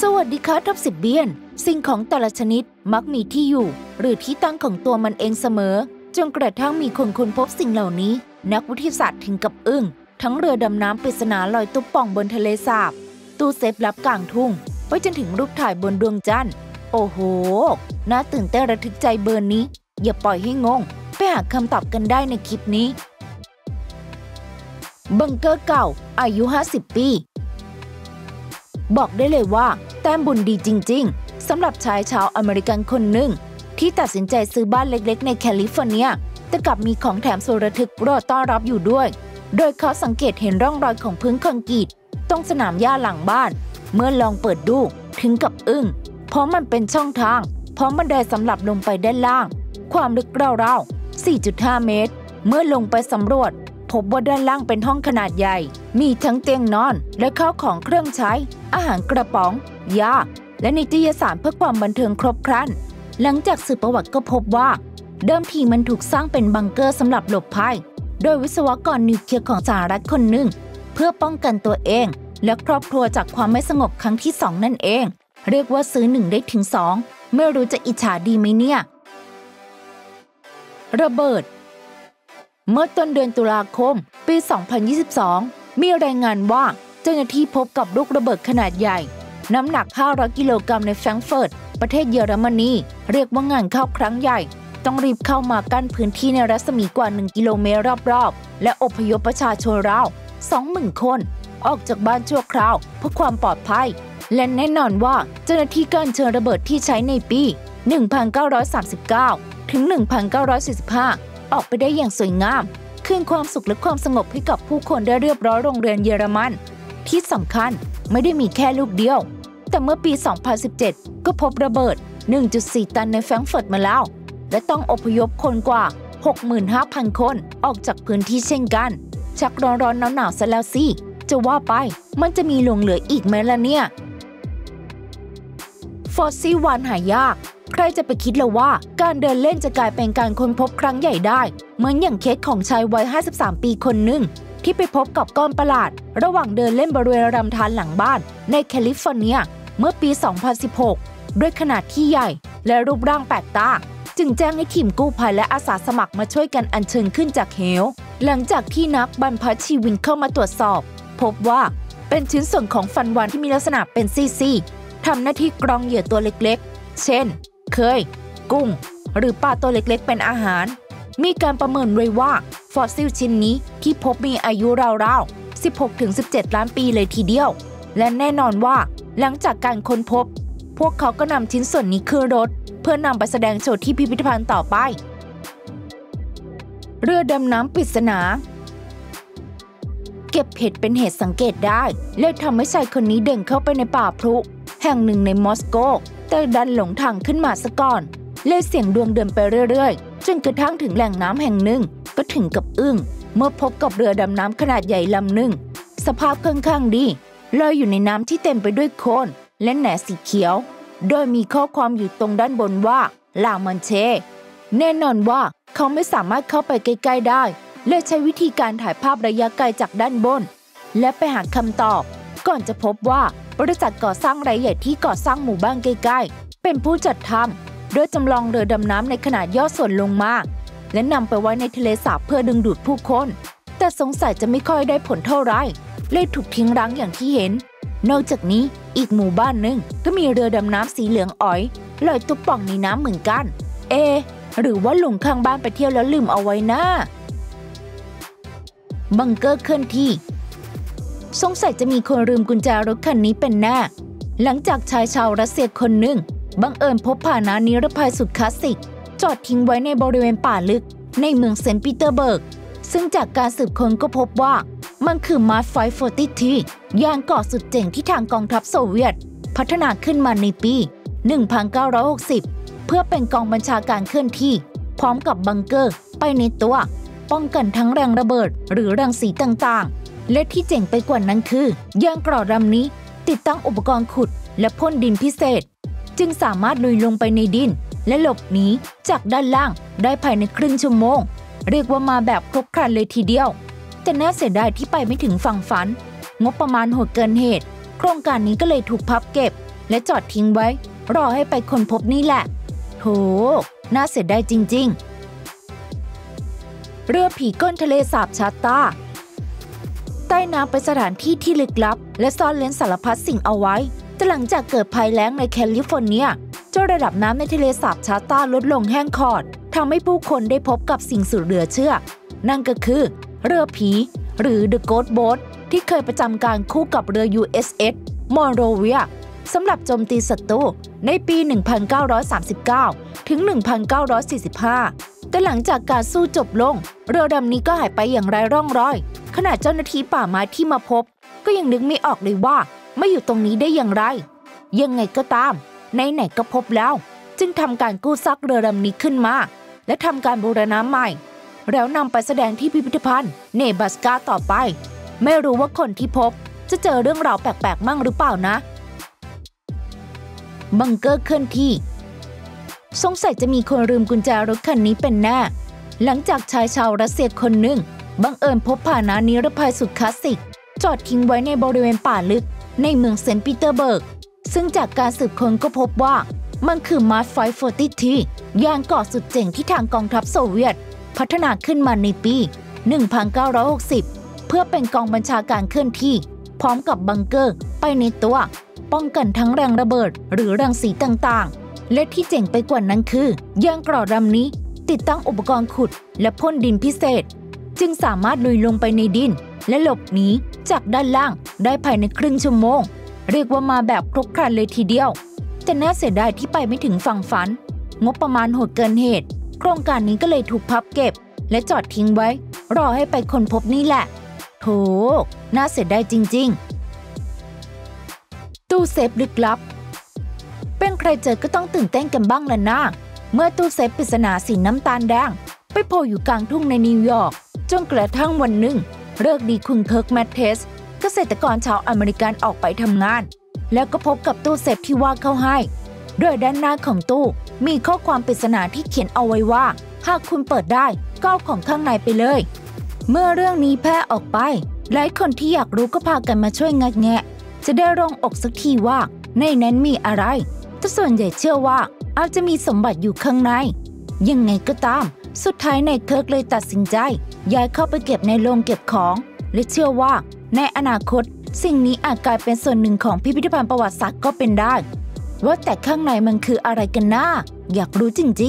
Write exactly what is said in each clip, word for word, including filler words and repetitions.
วัสดีค่ะท็อปสิบเบียนสิ่งของแต่ละชนิดมักมีที่อยู่หรือที่ตั้งของตัวมันเองเสมอจนกระทั่งมีคนค้นพบสิ่งเหล่านี้นักวิทยาศาสตร์ถึงกับอึ้งทั้งเรือดำน้ำปริศนาลอยตุ๊บป่องบนทะเลสาบตู้เซฟลับกลางทุ่งไปจนถึงรูปถ่ายบนดวงจันทร์โอ้โหน่าตื่นเต้นระทึกใจเบอร์นี้อย่าปล่อยให้งงไปหาคำตอบกันได้ในคลิปนี้บังเกอร์เก่าอายุห้าสิบปีบอกได้เลยว่าแต้มบุญดีจริงๆสำหรับชายชาวอเมริกันคนหนึ่งที่ตัดสินใจซื้อบ้านเล็กๆในแคลิฟอร์เนียแต่กลับมีของแถมสุดระทึกรอต้อนรับอยู่ด้วยโดยเขาสังเกตเห็นร่องรอยของพื้นคอนกรีตตรงสนามหญ้าหลังบ้านเมื่อลองเปิดดูถึงกับอึ้งเพราะมันเป็นช่องทางพร้อมบันไดสำหรับลงไปด้านล่างความลึกราวๆ สี่จุดห้า เมตรเมื่อลงไปสำรวจพบว่าด้านล่างเป็นห้องขนาดใหญ่มีทั้งเตียงนอนและข้าวของเครื่องใช้อาหารกระป๋องยาและนิตยสารเพื่อความบันเทิงครบครันหลังจากสืบประวัติก็พบว่าเดิมทีมันถูกสร้างเป็นบังเกอร์สำหรับหลบภัยโดยวิศวกรนิวเคลียร์ของสหรัฐคนหนึ่งเพื่อป้องกันตัวเองและครอบครัวจากความไม่สงบครั้งที่สองนั่นเองเรียกว่าซื้อหนึ่งได้ถึงสองไม่รู้จะอิจฉาดีไหมเนี่ยระเบิดเมื่อต้นเดือนตุลาคมปี สองพันยี่สิบสอง มีรายงานว่าเจ้าหน้าที่พบกับลูกระเบิดขนาดใหญ่น้ำหนักห้าร้อยกิโลกรัมในแฟรงก์เฟิร์ตประเทศเยอรมนีเรียกว่างานเข้าครั้งใหญ่ต้องรีบเข้ามากั้นพื้นที่ในรัศมีกว่าหนึ่งกิโลเมตรรอบๆและอพยพประชาชนราว สองหมื่น คนออกจากบ้านชั่วคราวเพื่อความปลอดภัยและแน่นอนว่าเจ้าหน้าที่การเชิญระเบิดที่ใช้ในปี หนึ่งพันเก้าร้อยสามสิบเก้า ถึง หนึ่งพันเก้าร้อยสี่สิบห้า ออกไปได้อย่างสวยงามคืนความสุขและความสงบให้กับผู้คนได้เรียบร้อยโรงเรียนเยอรมันที่สำคัญไม่ได้มีแค่ลูกเดียวแต่เมื่อปี สองพันสิบเจ็ด ก็พบระเบิด หนึ่งจุดสี่ ตันในแฟรงก์เฟิร์ตมาแล้วและต้องอพยพคนกว่า หกหมื่นห้าพัน คนออกจากพื้นที่เช่นกันชักร้อนๆหนาวๆซะแล้วสิจะว่าไปมันจะมีหลงเหลืออีกไหมล่ะเนี่ยฟอสซิลวาฬหายากใครจะไปคิดเลยว่าการเดินเล่นจะกลายเป็นการค้นพบครั้งใหญ่ได้เหมือนอย่างเคสของชายวัยห้าสิบสามปีคนหนึ่งที่ไปพบกับก้อนประหลาดระหว่างเดินเล่นบริเวณลำธารหลังบ้านในแคลิฟอร์เนียเมื่อปี สองพันสิบหก ด้วยขนาดที่ใหญ่และรูปร่างแปลกตาจึงแจ้งให้ทีมกู้ภัยและอาสาสมัครมาช่วยกันอัญเชิญขึ้นจากเหวหลังจากที่นักบรรพชีวินเข้ามาตรวจสอบพบว่าเป็นชิ้นส่วนของฟันวาฬที่มีลักษณะเป็นซี่ๆทำหน้าที่กรองเหยื่อตัวเล็กๆเช่นเคยกุ้งหรือปลาตัวเล็กๆเป็นอาหารมีการประเมินไว้ว่าฟอสซิลชิ้นนี้ที่พบมีอายุราวๆ สิบหกถึงสิบเจ็ด ล้านปีเลยทีเดียวและแน่นอนว่าหลังจากการค้นพบพวกเขาก็นำชิ้นส่วนนี้ขึ้นรถเพื่อนำไปแสดงโชว์ที่พิพิธภัณฑ์ต่อไปเรือดำน้ำปริศนาเก็บเห็ดเป็นเหตุสังเกตได้เลยทำให้ชายคนนี้เดินเข้าไปในป่าพลุแห่งหนึ่งในมอสโกแต่ดันหลงทางขึ้นมาซะก่อนเลยเสี่ยงดวงเดินไปเรื่อยๆจนกระทั่งถึงแหล่งน้ำแห่งหนึ่งก็ถึงกับอึ้งเมื่อพบกับเรือดำน้ำขนาดใหญ่ลำหนึ่งสภาพค่อนข้างดีลอยอยู่ในน้ำที่เต็มไปด้วยโคลนและแหนสีเขียวโดยมีข้อความอยู่ตรงด้านบนว่าลามันเชแน่นอนว่าเขาไม่สามารถเข้าไปใกล้ๆได้เลยใช้วิธีการถ่ายภาพระยะไกลจากด้านบนและไปหาคำตอบก่อนจะพบว่าบริษัทก่อสร้างรายใหญ่ที่ก่อสร้างหมู่บ้านใกล้ๆเป็นผู้จัดทำโดยจำลองเรือดำน้ำในขนาดย่อส่วนลงมาและนำไปไว้ในทะเลสาบเพื่อดึงดูดผู้คนแต่สงสัยจะไม่ค่อยได้ผลเท่าไหร่เลยถูกทิ้งร้างอย่างที่เห็นนอกจากนี้อีกหมู่บ้านหนึ่งก็มีเรือดำน้ำสีเหลืองอ๋อยลอยตุ๊บป่องในน้ำเหมือนกันเอหรือว่าลุงข้างบ้านไปเที่ยวแล้วลืมเอาไว้นะบังเกอร์เคลื่อนที่สงสัยจะมีคนลืมกุญแจรถคันนี้เป็นแน่หลังจากชายชาวรัสเซียคนหนึ่งบังเอิญพบพาหนะนิรภัยสุดคลาสสิกจอดทิ้งไว้ในบริเวณป่าลึกในเมืองเซนต์ปีเตอร์เบิร์กซึ่งจากการสืบค้นก็พบว่ามันคือมาร์ทไฟว์ โฟร์ตี้ ที ยานเกราะสุดเจ๋งที่ทางกองทัพโซเวียตพัฒนาขึ้นมาในปี หนึ่งพันเก้าร้อยหกสิบ เพื่อเป็นกองบัญชาการเคลื่อนที่พร้อมกับบังเกอร์ไปในตัวป้องกันทั้งแรงระเบิดหรือรังสีต่างๆและที่เจ๋งไปกว่านั้นคือยานเกราะลำนี้ติดตั้งอุปกรณ์ขุดและพ่นดินพิเศษจึงสามารถลุยลงไปในดินและหลบหนีจากด้านล่างได้ภายในครึ่งชั่วโมงเรียกว่ามาแบบครบครันเลยทีเดียวแต่น่าเสียดายที่ไปไม่ถึงฝั่งฝันงบประมาณโหดเกินเหตุโครงการนี้ก็เลยถูกพับเก็บและจอดทิ้งไว้รอให้ไปค้นพบนี่แหละโถน่าเสียดายจริงๆเรือผีก้นทะเลสาบชาตาใต้น้ำเป็นสถานที่ที่ลึกลับและซ่อนเร้นสารพัดสิ่งเอาไว้แต่หลังจากเกิดภัยแล้งในแคลิฟอร์เนียจนระดับน้ำในทะเลสาบชาตาลดลงแห้งขอดทำให้ผู้คนได้พบกับสิ่งสุดเหลือเชื่อนั่นก็คือเรือผีหรือ The Ghost Boat ที่เคยประจำการคู่กับเรือ ยู เอส เอส Monrovia สำหรับโจมตีศัตรูในปี หนึ่งพันเก้าร้อยสามสิบเก้า ถึง หนึ่งพันเก้าร้อยสี่สิบห้า แต่หลังจากการสู้จบลงเรือลำนี้ก็หายไปอย่างไร้ร่องรอยขณะเจ้าหน้าที่ป่าไม้ที่มาพบก็ยังนึกไม่ออกเลยว่าไม่อยู่ตรงนี้ได้อย่างไรยังไงก็ตามไหนๆก็พบแล้วจึงทำการกู้ซากเรือลำนี้ขึ้นมาและทำการบูรณะใหม่แล้วนำไปแสดงที่พิพิธภัณฑ์เนบราสกาต่อไปไม่รู้ว่าคนที่พบจะเจอเรื่องราวแปลกๆมั่งหรือเปล่านะบังเกอร์เคลื่อนที่สงสัยจะมีคนลืมกุญแจรถคันนี้เป็นแน่หลังจากชายชาวรัสเซียคนหนึ่งบังเอิญพบพาหนะนิรภัยสุดคลาสสิกจอดทิ้งไว้ในบริเวณป่าลึกในเมืองเซนต์ปีเตอร์เบิร์กซึ่งจากการสืบค้นก็พบว่ามันคือมาร์ทไฟว์ โฟร์ตี้ ที ยานเกราะสุดเจ๋งที่ทางกองทัพโซเวียตพัฒนาขึ้นมาในปี หนึ่งพันเก้าร้อยหกสิบ เพื่อเป็นกองบัญชาการเคลื่อนที่พร้อมกับบังเกอร์ไปในตัวป้องกันทั้งแรงระเบิดหรือรังสีต่างๆและที่เจ๋งไปกว่านั้นคือยานเกราะลำนี้ติดตั้งอุปกรณ์ขุดและพ่นดินพิเศษจึงสามารถลุยลงไปในดินและหลบหนีจากด้านล่างได้ภายในครึ่งชั่วโมงเรียกว่ามาแบบครบครันเลยทีเดียวแต่น่าเสียดายที่ไปไม่ถึงฝั่งฝันงบประมาณโหดเกินเหตุโครงการนี้ก็เลยถูกพับเก็บและจอดทิ้งไว้รอให้ไปค้นพบนี่แหละโถน่าเสียดายจริงๆตู้เซฟลึกลับเป็นใครเจอก็ต้องตื่นเต้นกันบ้างล่ะนะเมื่อตู้เซฟปริศนาสีน้ำตาลแดงไปโผล่อยู่กลางทุ่งในนิวยอร์กจนกระทั่งวันหนึ่งฤกษ์ดีคุณเคิร์กแมทเทสเกษตรกรชาวอเมริกันออกไปทำงานแล้วก็พบกับตู้เซฟที่ว่าเข้าให้โดยด้านหน้าของตู้มีข้อความปริศนาที่เขียนเอาไว้ว่าหากคุณเปิดได้ก็เอาของข้างในไปเลยเมื่อเรื่องนี้แพร่ออกไปหลายคนที่อยากรู้ก็พากันมาช่วยงัดแงะจะได้โล่งอกสักทีว่าในนั้นมีอะไรแต่ส่วนใหญ่เชื่อว่าอาจจะมีสมบัติอยู่ข้างในยังไงก็ตามสุดท้ายนายเคิร์กเลยตัดสินใจย้ายเข้าไปเก็บในโรงเก็บของและเชื่อว่าในอนาคตสิ่งนี้อาจกลายเป็นส่วนหนึ่งของพิพิธภัณฑ์ประวัติศาสตร์ก็เป็นได้ว่าแต่ข้างในมันคืออะไรกันนะอยากรู้จริง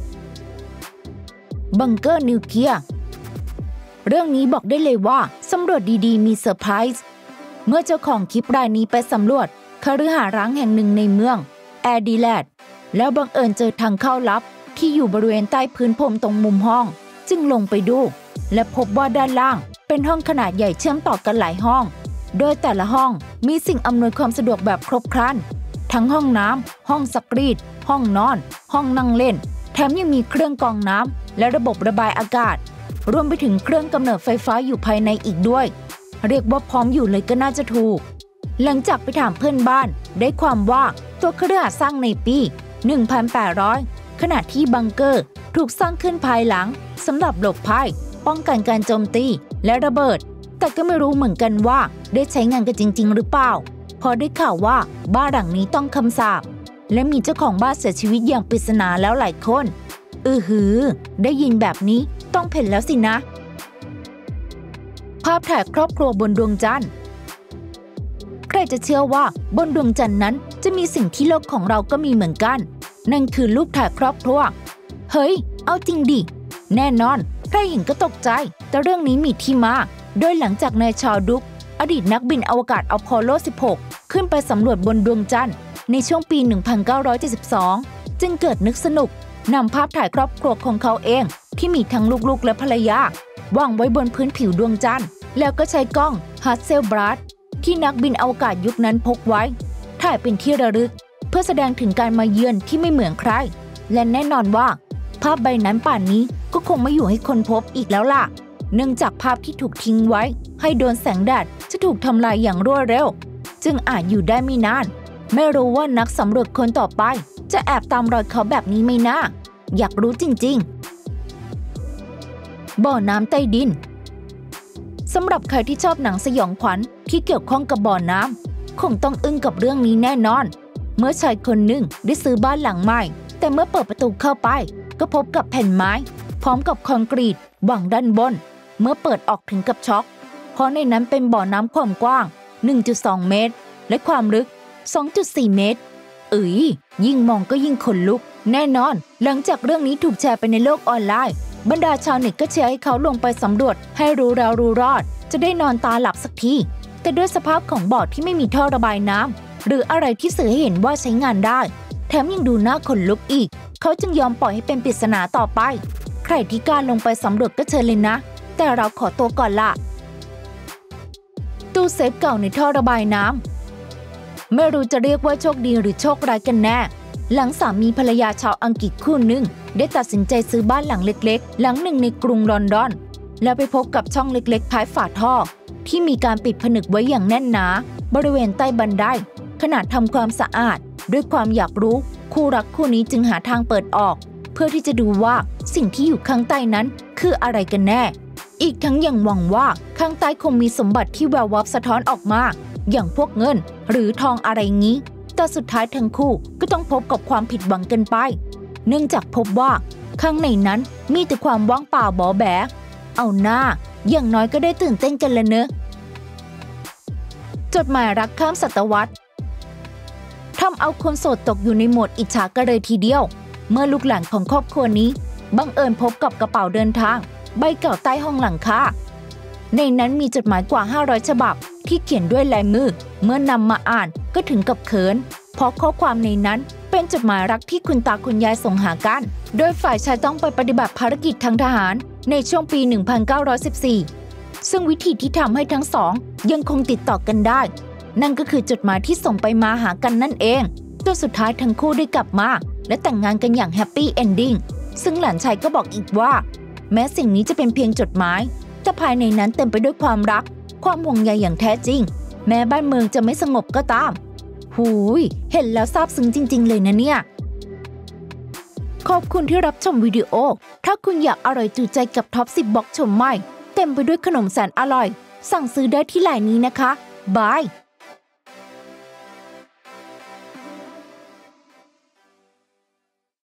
ๆบังเกอร์นิวเคลียร์เรื่องนี้บอกได้เลยว่าสำรวจดีๆมีเซอร์ไพรส์เมื่อเจ้าของคลิปรายนี้ไปสำรวจคฤหาสน์ร้างแห่งหนึ่งในเมืองแอดิเลดแล้วบังเอิญเจอทางเข้าลับที่อยู่บริเวณใต้พื้นพรมตรงมุมห้องจึงลงไปดูและพบว่าด้านล่างเป็นห้องขนาดใหญ่เชื่อมต่อกันหลายห้องโดยแต่ละห้องมีสิ่งอำนวยความสะดวกแบบครบครันทั้งห้องน้ำห้องซักรีดห้องนอนห้องนั่งเล่นแถมยังมีเครื่องกรองน้ำและระบบระบายอากาศรวมไปถึงเครื่องกำเนิดไฟฟ้าอยู่ภายในอีกด้วยเรียกว่าพร้อมอยู่เลยก็น่าจะถูกหลังจากไปถามเพื่อนบ้านได้ความว่าตัวคฤหาสน์สร้างในปี หนึ่งพันแปดร้อย ขณะที่บังเกอร์ถูกสร้างขึ้นภายหลังสำหรับหลบภัยป้องกันการโจมตีและระเบิดแต่ก็ไม่รู้เหมือนกันว่าได้ใช้งานกันจริงๆหรือเปล่าพอได้ข่าวว่าบ้านหลังนี้ต้องคำสาปและมีเจ้าของบ้านเสียชีวิตอย่างปริศนาแล้วหลายคนอือหือได้ยินแบบนี้ต้องเพ่นแล้วสินะภาพถ่ายครอบครัวบนดวงจันทร์ใครจะเชื่อว่าบนดวงจันทร์นั้นจะมีสิ่งที่โลกของเราก็มีเหมือนกันนั่นคือรูปถ่ายครอบครัวเฮ้ยเอาจริงดิแน่นอนใครเห็นก็ตกใจแต่เรื่องนี้มีที่มาโดยหลังจากนายชาร์ลดุกอดีตนักบินอวกาศอพอลโล สิบหก ขึ้นไปสำรวจบนดวงจันทร์ในช่วงปี หนึ่งพันเก้าร้อยเจ็ดสิบสอง จึงเกิดนึกสนุกนำภาพถ่ายครอบครัวของเขาเองที่มีทั้งลูกๆและภรรยาวางไว้บนพื้นผิวดวงจันทร์แล้วก็ใช้กล้องฮัสเซลบลัดที่นักบินอวกาศยุคนั้นพกไว้ถ่ายเป็นที่ระลึกเพื่อแสดงถึงการมาเยือนที่ไม่เหมือนใครและแน่นอนว่าภาพใบนั้นป่านนี้ก็คงไม่อยู่ให้คนพบอีกแล้วล่ะเนื่องจากภาพที่ถูกทิ้งไว้ให้โดนแสงแดดจะถูกทำลายอย่างรวดเร็วจึงอาจอยู่ได้ไม่นานไม่รู้ว่านักสำรวจคนต่อไปจะแอบตามรอยเขาแบบนี้ไหมนะอยากรู้จริงๆบ่อน้ำใต้ดินสำหรับใครที่ชอบหนังสยองขวัญที่เกี่ยวข้องกับบ่อน้ำคงต้องอึ้งกับเรื่องนี้แน่นอนเมื่อชายคนหนึ่งได้ซื้อบ้านหลังใหม่แต่เมื่อเปิดประตูเข้าไปก็พบกับแผ่นไม้พร้อมกับคอนกรีตวางด้านบนเมื่อเปิดออกถึงกับช็อกเพราะในนั้นเป็นบ่อน้ำความกว้าง หนึ่งจุดสอง เมตรและความลึก สองจุดสี่ เมตรเอ๋ยยิ่งมองก็ยิ่งขนลุกแน่นอนหลังจากเรื่องนี้ถูกแชร์ไปในโลกออนไลน์บรรดาชาวเน็ตก็เชียร์ให้เขาลงไปสำรวจให้รู้แล้วรู้รอดจะได้นอนตาหลับสักทีแต่ด้วยสภาพของบ่อที่ไม่มีท่อระบายน้ำหรืออะไรที่สื่อให้เห็นว่าใช้งานได้แถมยังดูน่าขนลุกอีกเขาจึงยอมปล่อยให้เป็นปริศนาต่อไปใครที่กล้าลงไปสำรวจก็เชิญเลยนะแต่เราขอตัวก่อนละตู้เซฟเก่าในท่อระบายน้ำไม่รู้จะเรียกว่าโชคดีหรือโชคร้ายกันแน่หลังสามีภรรยาชาวอังกฤษคู่หนึ่งได้ตัดสินใจซื้อบ้านหลังเล็กๆหลังหนึ่งในกรุงลอนดอนแล้วไปพบกับช่องเล็กๆท้ายฝาท่อที่มีการปิดผนึกไว้อย่างแน่นหนาบริเวณใต้บันไดขณะทำความสะอาดด้วยความอยากรู้คู่รักคู่นี้จึงหาทางเปิดออกเพื่อที่จะดูว่าสิ่งที่อยู่ข้างใต้นั้นคืออะไรกันแน่อีกทั้งยังหวังว่าข้างใต้คงมีสมบัติที่แวววับสะท้อนออกมาอย่างพวกเงินหรือทองอะไรงี้แต่สุดท้ายทั้งคู่ก็ต้องพบกับความผิดหวังกันไปเนื่องจากพบว่าข้างในนั้นมีแต่ความว่างเปล่าบอแบเอาหน้าอย่างน้อยก็ได้ตื่นเต้นกันแล้วเนอะจดหมายรักข้ามศตวรรษทำเอาคนโสดตกอยู่ในโหมดอิจฉากันเลยทีเดียวเมื่อลูกหลานของครอบครัวนี้บังเอิญพบกับกระเป๋าเดินทางใบเก่าใต้ห้องหลังคาในนั้นมีจดหมายกว่าห้าร้อยฉบับที่เขียนด้วยลายมือเมื่อนำมาอ่านก็ถึงกับเขินเพราะข้อความในนั้นเป็นจดหมายรักที่คุณตาคุณยายส่งหากันโดยฝ่ายชายต้องไปปฏิบัติภารกิจทางทหารในช่วงปี หนึ่งพันเก้าร้อยสิบสี่ ซึ่งวิธีที่ทำให้ทั้งสองยังคงติดต่อกันได้นั่นก็คือจดหมายที่ส่งไปมาหากันนั่นเองจนสุดท้ายทั้งคู่ได้กลับมาและแต่งงานกันอย่างแฮปปี้เอนดิ้งซึ่งหลานชายก็บอกอีกว่าแม้สิ่งนี้จะเป็นเพียงจดหมายแต่ภายในนั้นเต็มไปด้วยความรักความห่วงใยอย่างแท้จริงแม้บ้านเมืองจะไม่สงบก็ตามหูยเห็นแล้วซาบซึ้งจริงๆเลยนะเนี่ยขอบคุณที่รับชมวิดีโอถ้าคุณอยากอร่อยจูใจกับท็อปสิบบ็อกชมใหม่เต็มไปด้วยขนมแสนอร่อยสั่งซื้อได้ที่ไลน์นี้นะคะบาย